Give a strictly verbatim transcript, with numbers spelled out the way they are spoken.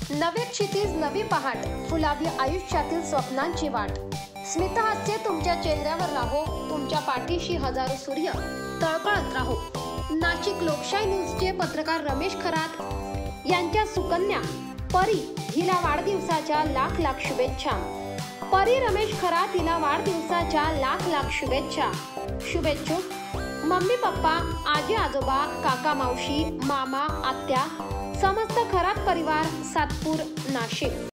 नवे क्षितिज नवी पहाट फुलावी आयुष्यातील स्वप्नांची वाट। स्मितहास्य तुमच्या चेहऱ्यावर राहो, तुमच्या पाठीशी हजारो सूर्य तळपळत राहो। नाशिक लोकशाही न्यूजचे पत्रकार रमेश खरात यांच्या सुकन्या परी हिला वाढदिवसाच्या लाख लाख शुभेच्छा। परी रमेश खरात हिला वाढदिवसाच्या लाख लाख शुभेच्छा। शुभेच्छुक मम्मी पप्पा, आजी आजोबा, काका मावशी, मामा, आत्या, समस्त खरात परिवार, सातपूर, नाशिक।